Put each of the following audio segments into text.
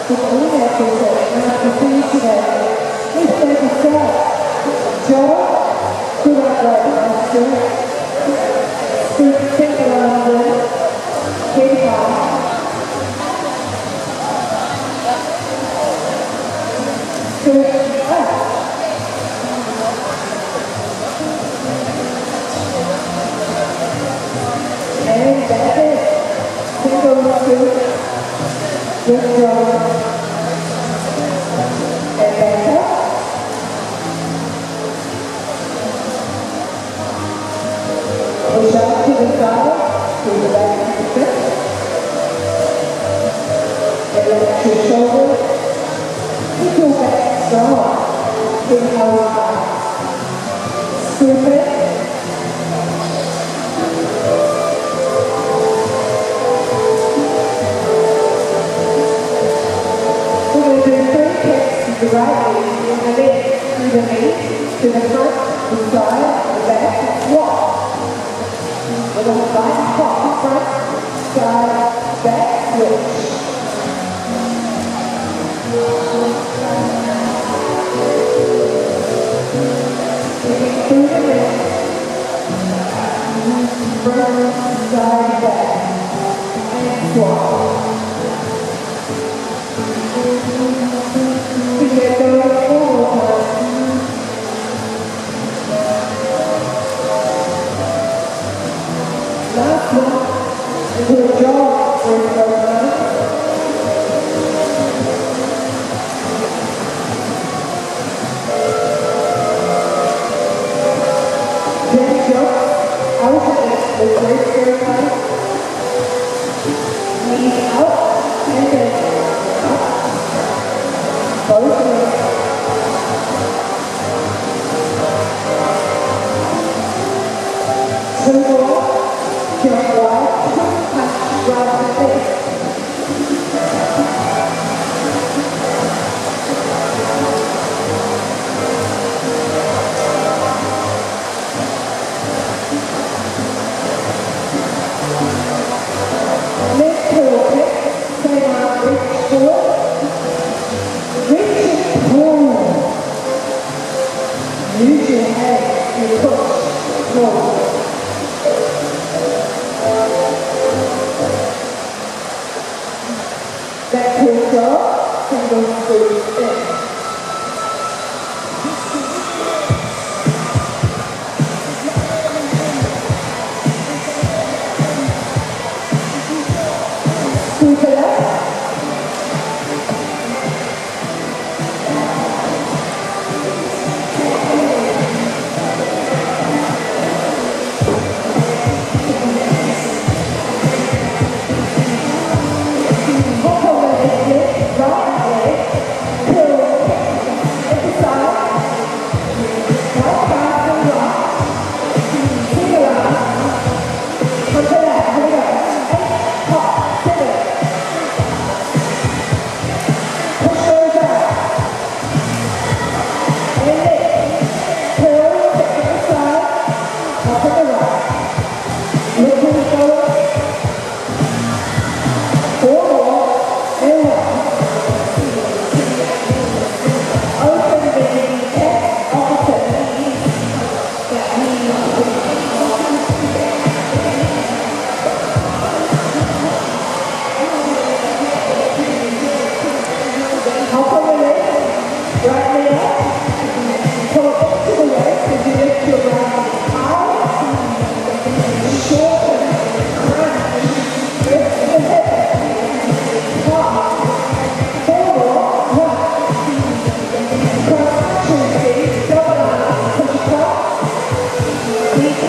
We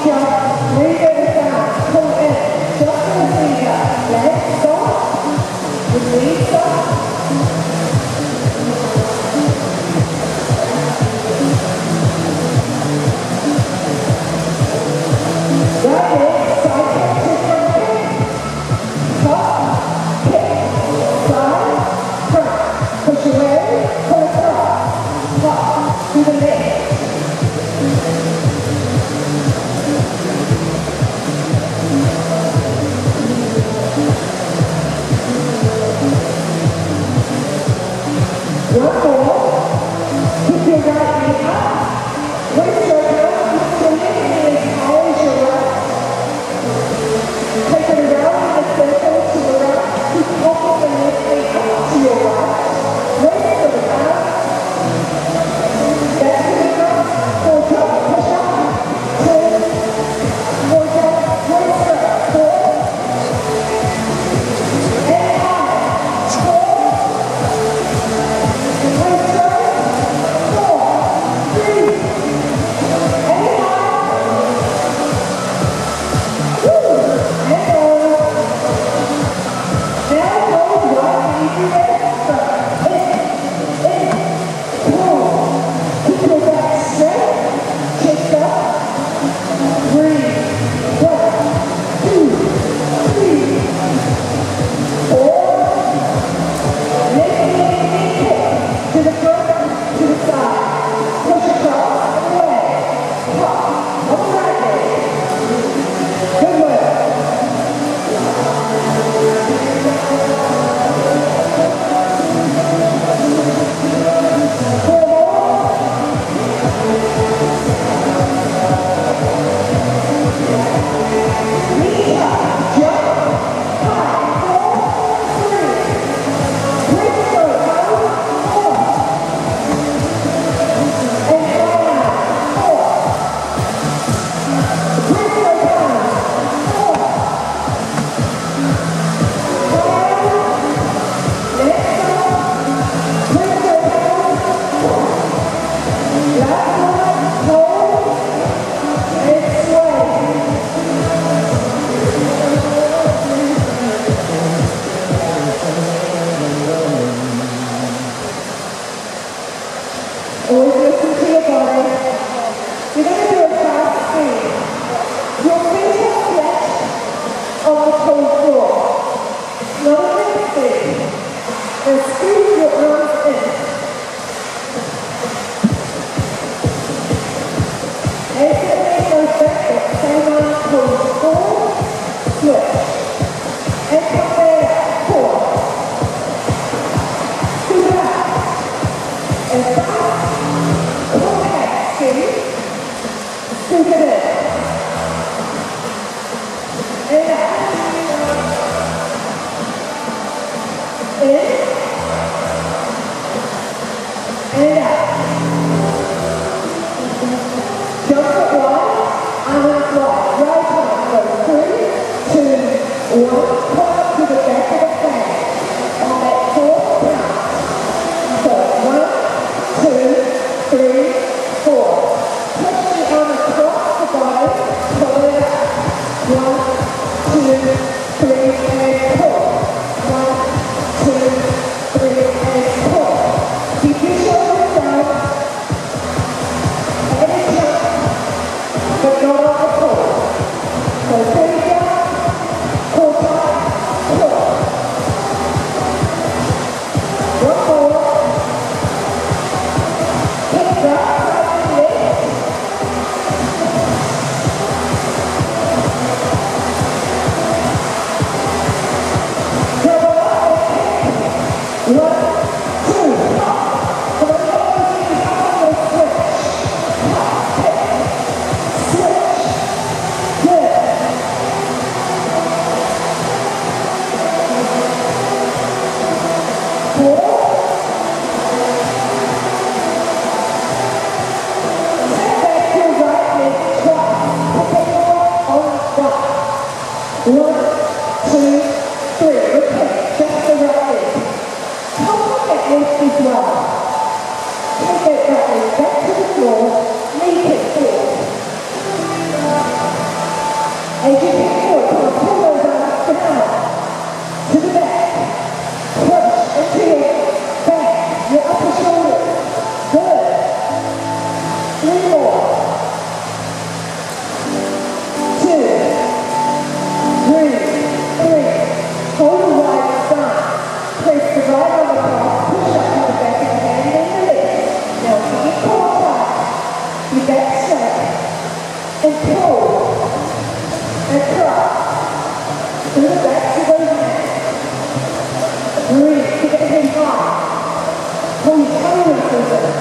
Take it back to the floor, leave it forward. As you kick forward, come on, pull those arms down to the back. Push into your back, your upper shoulder. Good. 3 more. 2, 3. Hold the right thumb. Place the right arm across. Push up to the back of the hand and the leg. Now keep your core tight. Your back straight. And pull. And cross. To the back to those hands. Breathe. Keep it head high. Pull your toes into it.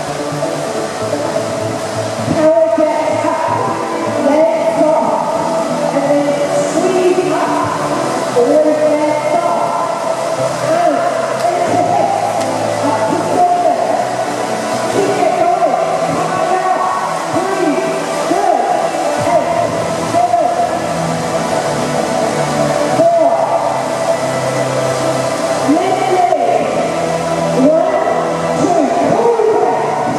Power back up. Legs off. And then squeeze up. Always back up. Out. Into it. Up to center. Keep it going. Come it out. Breathe. Good. 8, 7, 4. Lift leg. 1, 2. Pull it back.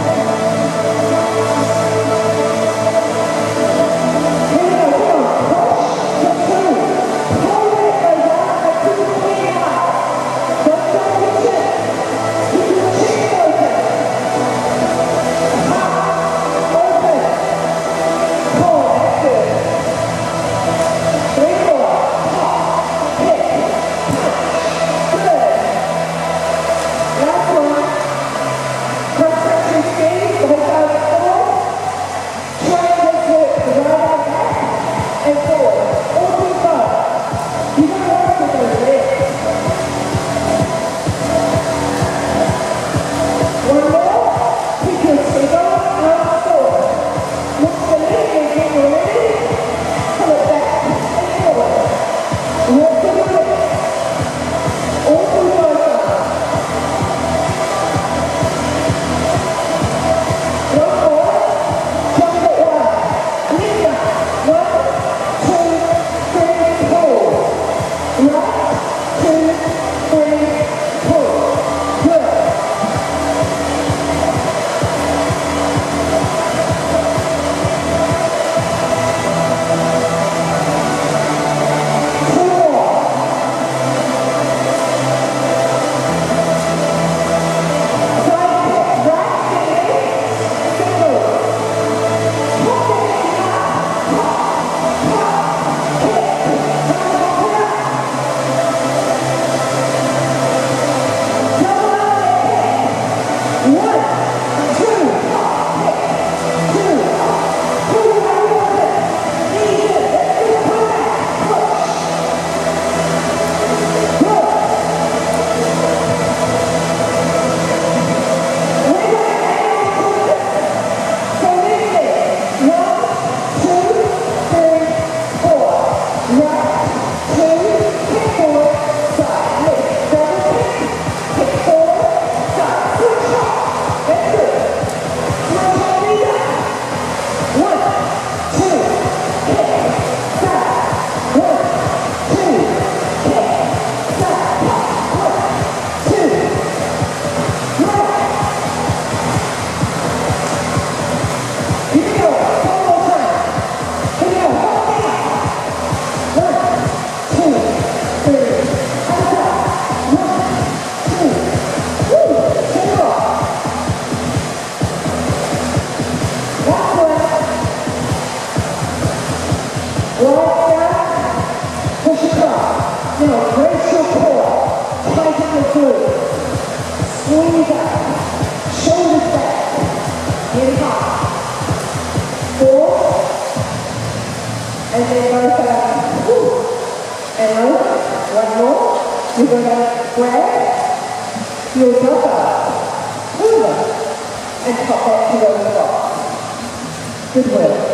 Here we go. Come on. Push. Pursue. Pull it goes out and keep it clean high. Don't drop your chin. Keep your chin open. Up. Open. Pull. That's good. 3 more. Pop. Hit. Punch. Good. Last one. Cross-section squeeze. The whole body forward. Triangle flip. The right arm back and forward. Open bow. You gotta work with those legs. 1 more. Keep your single arm forward. Look the leg and get ready. Pull it back and forward. Work the leg. Open both arms. 1 more. Jump it wide. Lift up. 1, 2, 3, pull. Right, 2, 3, pull. Good. 2 more. Side kick. Right knee. Single. Pop it up. Pop. Pop. Kick. Double leg kick. 1, 2. Pop. Kick. 2. Pull it out of it. Knees in. Let's do it. Pull back. Push. Good. We're going to add on to it. So lift it. 1, 2, 3, 4. Right, 2, kick forward, side, lift, double kick forward, side, switch off. That's good. Switch on these up. 1, 2, kick, side. 1, 2, kick, side. 1, 2, right. Here we go. One more time. Here we go. Hold it up. 1, 2, 3. Hands up. 1, 2. Woo. Take off. Last one. Right down. Push across. Now brace your core. Tighten the glutes. Squeeze up. Shoulders back. Get high. 4. And then both arms. Woo. And over. 1 more. You're going to grab your double, pull them, and pop back to those blocks. Good work.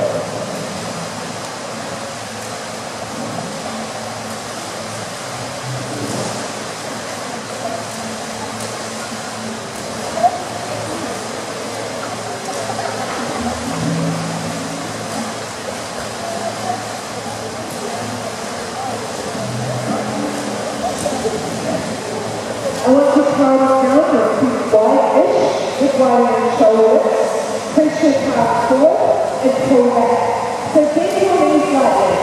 I want you to try down your feet wide-ish, with wide in the shoulders. Push your calves forward and pull back. So bend your knees slightly.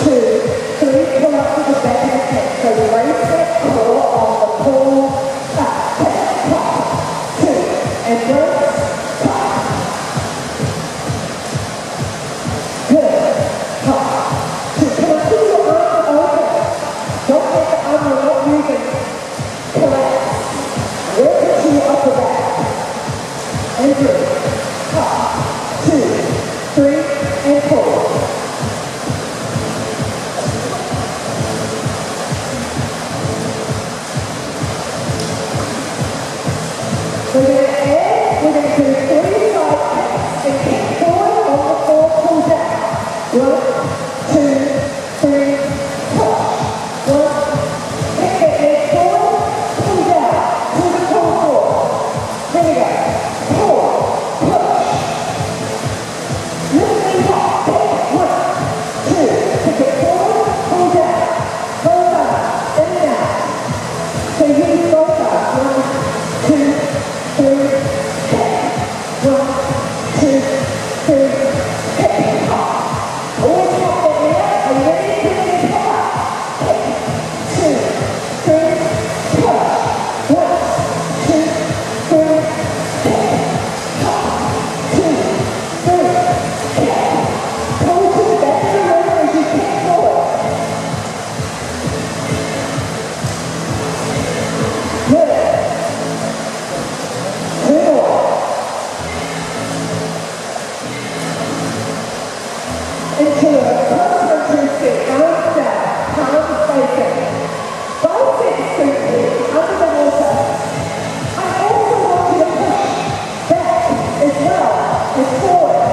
2, 3, pull up to the back of the head. So raise that core on the pull, up, top, 2, and raise, top. Good, top, 2. Come on, keep your arms open. Don't let the arm you're not using collapse. Work it to your upper back. And 3, top, 2, 3, and 4. We're going to add, we're going to do 3 side kicks and kick forward on the floor, pull down. 1, 2, 3, push. 1, kick that leg forward, pull down, to the pull forward. Here we go. Pull, push. Lift things up, kick. 1, 2, kick it forward, pull down. Both arms, in and out. So use both arms. 1, 2, 3, kick. 1, 2, 3, kick. Always pop that there. Are you ready? Give it a pop up. Kick. 2, 3, push. 1, 2, 3, kick. Pop. 2, 3, kick. Pull to the back of the room as you kick forward. Good. 2 more. Into a cross-country sit, arms down, palms facing. Biceps squeeze under the water. I also want you to push back as well as forward.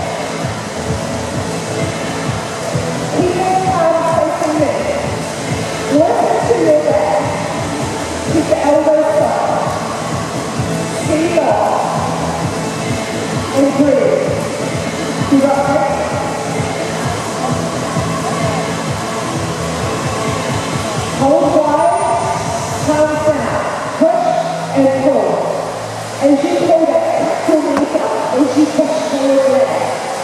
Keep your palms facing me. Work to your back. Keep the elbows soft. Squeeze up. And breathe. You got it? Hold wide, palms down, push and pull. As you pull that, tuck your knees up as you push forward leg.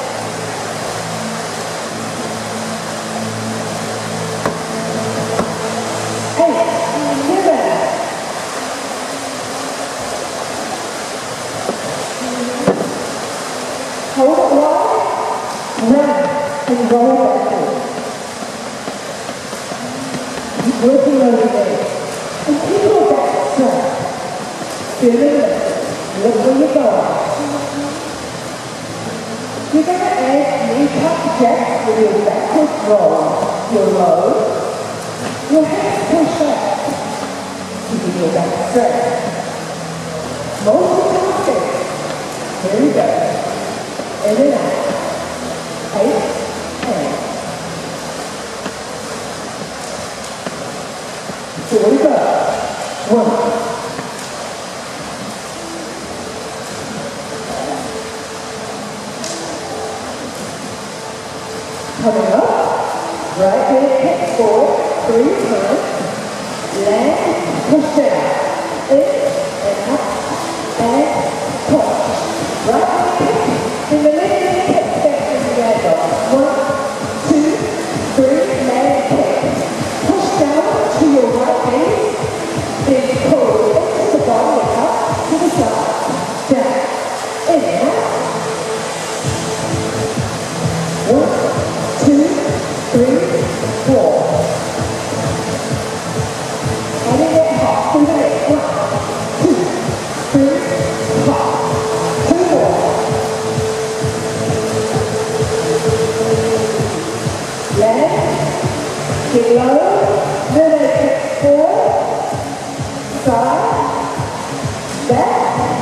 8, 7. Hold it wide, run and roll backwards. Keep working over there. And keep your back straight. Feel it. Look where you're going. You're going to add knee tuck jacks with your backwards roll. Your low. Your hands push up. Keeping your back straight. Multitasking. Here we go. In and out. 8, 10. Here we go. 1. Coming up. Right leg kick forward. 3 times. Land. Push down. In and up. And push. Right leg kick. In the left leg kick. Back in the elbow. 1, 2, 3. Land kick. Push down to your right knee. Then pull into the body and up to the side. Down. In and out. 1, 2, 3, 4. Adding that hop through the leg. 1, 2, 3, hop. 2 more. Left. Get low. Then kick forward. Side. Back.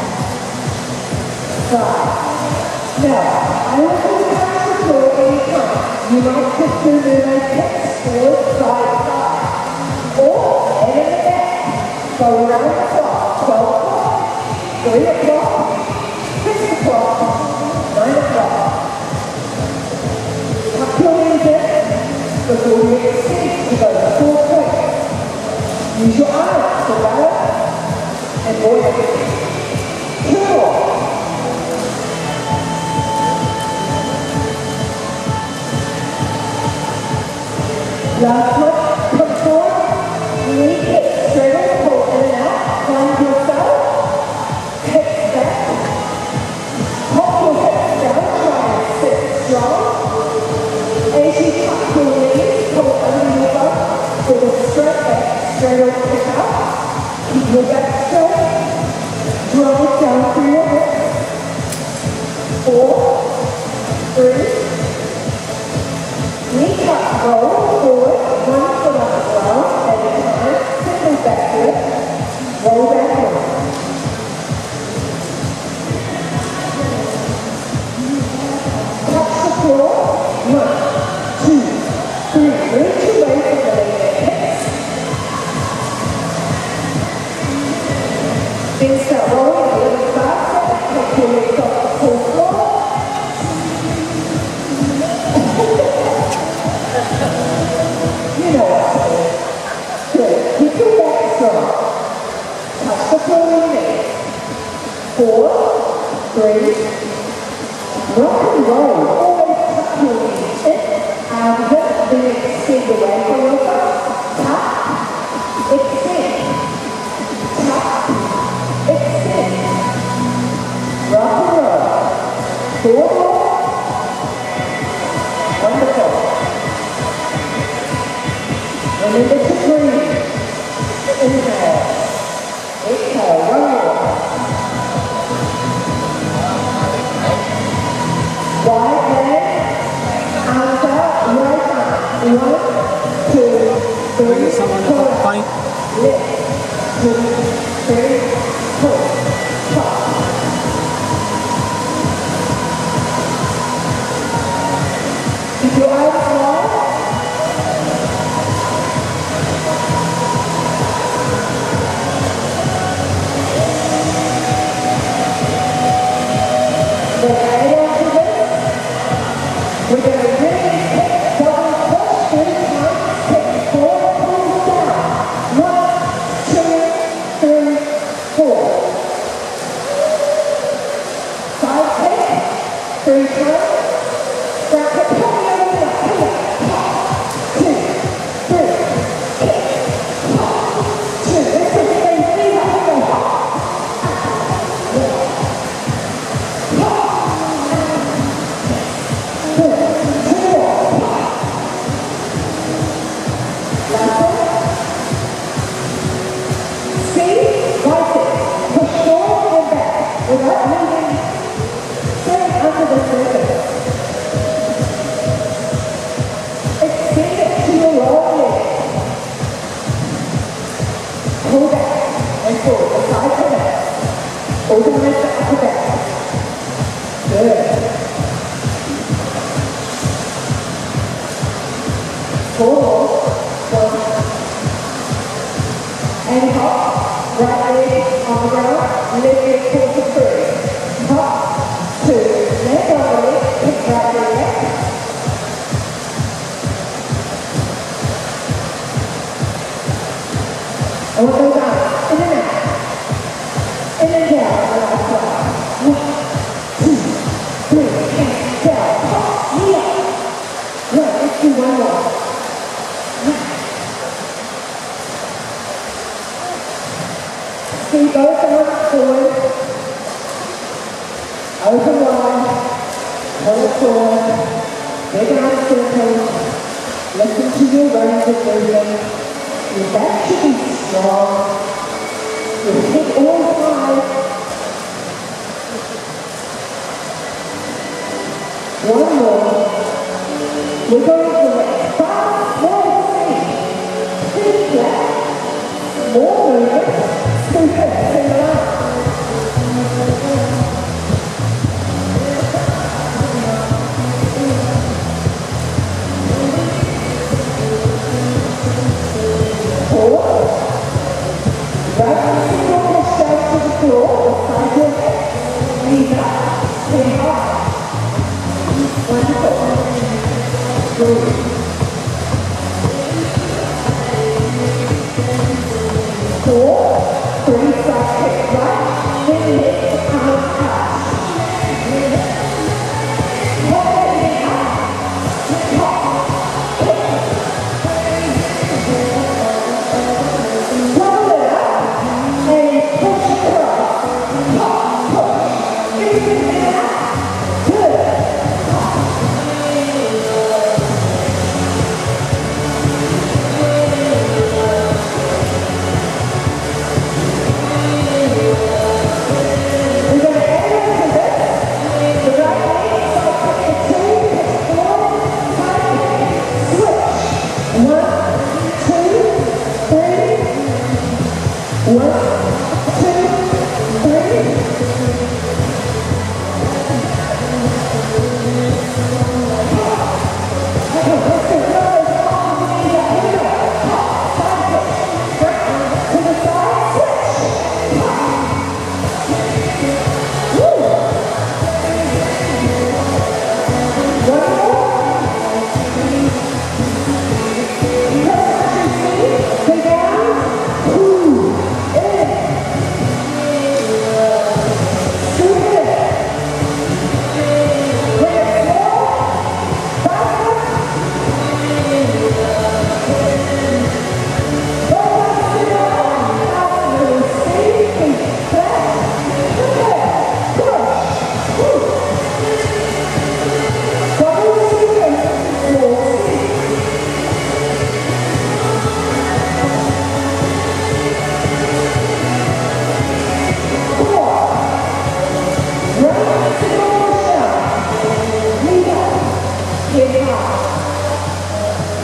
Side. Now, I want you to touch the floor anytime. You might just do the kicks forward, side. Or, head in the back. Go around the clock. 12 o'clock. 3 o'clock. 6 o'clock. 9 o'clock. Tuck your knees in before you extend to go full point. Use your arms for balance and buoyancy. 2 more. Last one, come forward, knee kick, straight up, pull in and out, find yourself, hips back, pop your hips down, try and sit strong. As you tuck your knees, pull under your butt, with a straight back, straight up, pick up, keep your back straight, drive down through your hips, 4, 3, knee tuck, roll forward, one foot on the ground at a time, simple backward, roll backward. Touch the floor, 1, 2, 3, reach away from the leg hips. Then start rolling a little faster, take your legs off the floor. You know what to do. Good. Keep your back strong. Touch the floor with your knees. 4, 3, rock and roll. Always tuck your knees in, out of it, then extend away from your butt. Tuck, extend. Tuck, extend. Rock and roll. 4 more. Wonderful. Remember to breathe. Inhale. Exhale. One more. Wide leg. Arms out. Right arm. 1, 2, 3, 4. Lift. 2, 3, 4. Top. Keep your eyes wide. We're going to really take double push 3 times, take 4 pulls down. 1, 2, 3, 4. 5 take, 3 times. Back it, pull it over the back, pull it. Pop, 2, 3, kick, pop, 2. This is the same up, go hop. Without moving, stay under the surface. Extend it to your right leg. Pull back and forward, the side to back. Organize the upper back. Good. 4 more. 1. And hop. Right leg on the ground, left leg pull to 3. Hop, 2, left other leg, pick right leg back. I want those arms, in and out. In and down, the last one. 1, 2, 3, and down. Hop, knee up. Right, let's do one more. See both arms forward, open wide, pull it forward, big arm circles, listen to your range of movement, your back should be strong, your head always high. 1 more, we're going to let 5 more feet, pretty flat, more movement. 2 hips in the line. 4. Right single push down to the floor, side your hips, knees up, chin high. Wonderful. 3. 4. 3 side kick right, then lift, arms out. Pop it in up, pop, kick,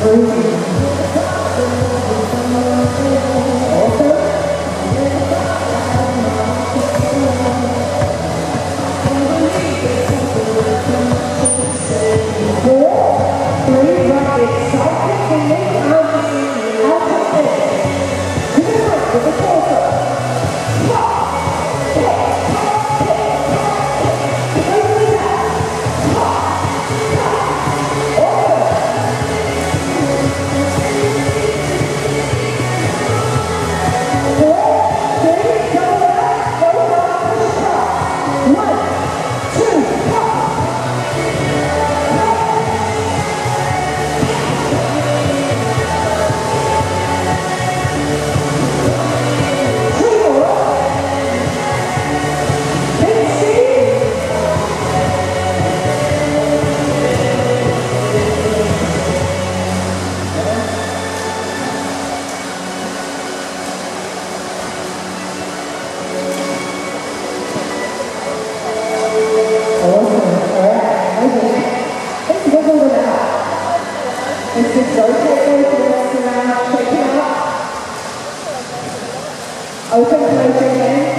Open, close your hands.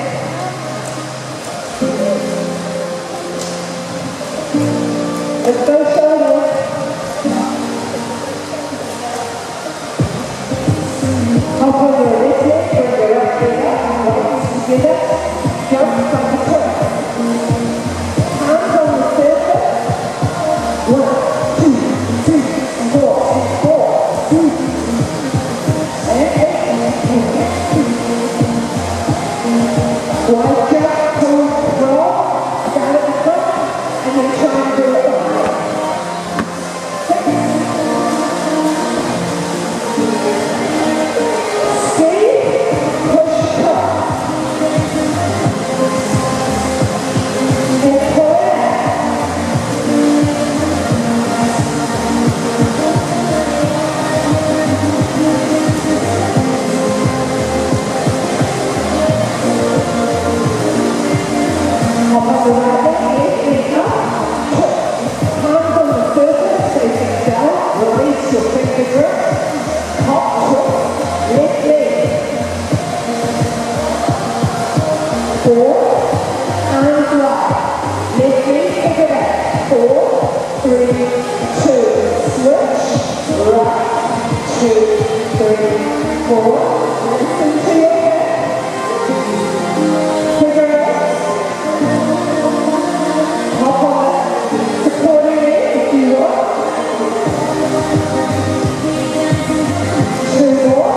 Let's go shoulders. Hop on your left leg, bring your right leg up, legs together, jump from the top. Arms on the surface. 1, 2, 3, 4, 4, 2, and 8, wide jump, pull, roll, start at the front, and then try and do it behind. 6, speed, push top, and pull it out. Hop on the right leg, and up, push. Hands on the surface, facing down, release your finger grip, hop, twist, left leg. 4, arms right, left leg, pick it up. 4, 3, 2, switch, right, 2, 3, 4, listen to your head. Figure it out. Hop on it, supporting it if you want. 2 more.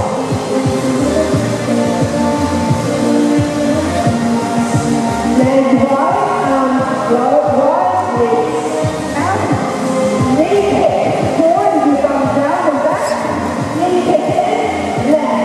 Land wide, arms low, wide, legs out. Knee kick, forward, you come down and back. Knee kick in, left.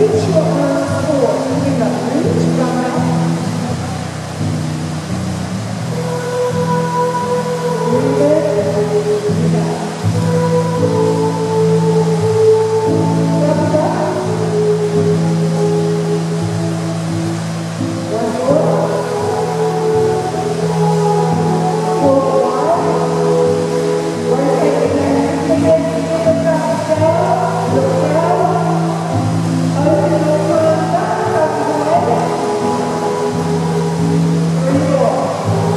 reach your arms forward. Bring up, reach, come out. Breathe in, breathe out. Thumbs up. One more. Hold wide. One hand behind your head, feel the thumbs down, look down. Open your palms up, thumbs wide. Breathe off.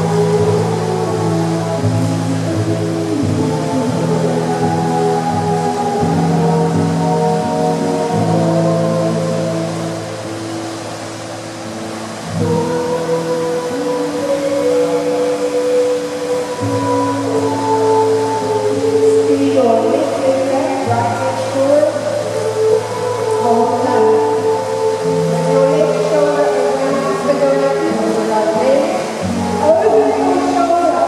Squeeze your left leg back, right leg forward. Hold tight. Bring your left shoulder around the ground with your right leg. Open your shoulder.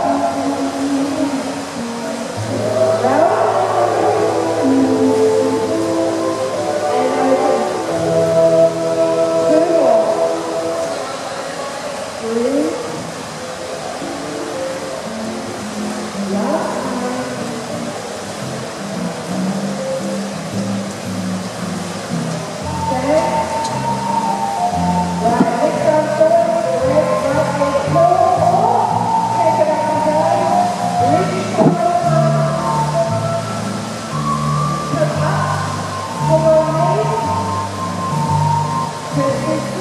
Round and open. Two more. Breathe. Last time. Stand. Right leg down forward, left right leg forward, or take it up and down. Reach forward, come up, pull your knee, twist it